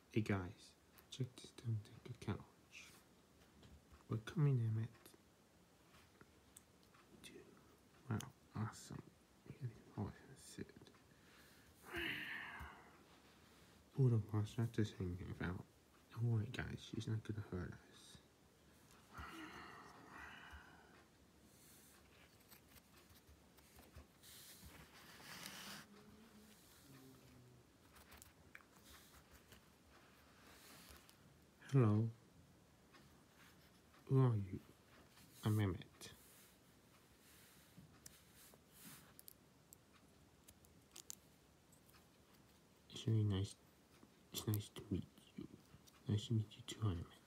Hey guys, check this Tank account. We're coming in at wow, awesome. Oh, the boss not this thing about. Don't worry guys, she's not gonna hurt us. Hello. Who are you? I'm Mehmet. It's nice to meet you. Nice to meet you too, Mehmet.